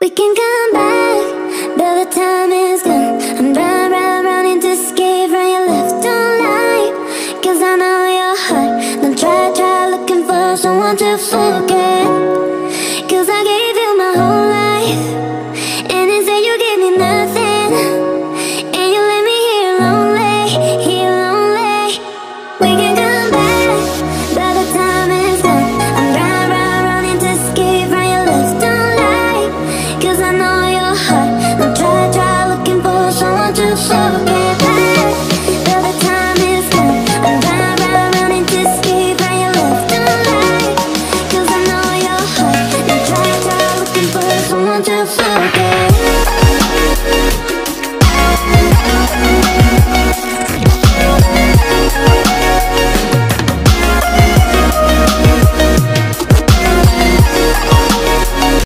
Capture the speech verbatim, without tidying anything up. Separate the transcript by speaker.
Speaker 1: We can come back, but the time is gone. I'm round, round, running to escape from your left, don't lie, 'cause I know your heart. Don't try, try looking for someone to forget, 'cause I gave you my whole life, and instead you gave me nothing. And you left me here lonely, here lonely. We can come back, but the time is gone. I'm round, round, running to escape from your left, don't lie, 'cause I know your heart. Don't try, try looking for someone to forget back, but the time is gone. I'm round, round, running to escape from your left, don't lie, 'cause I know your heart. Don't try, try looking for someone to forget.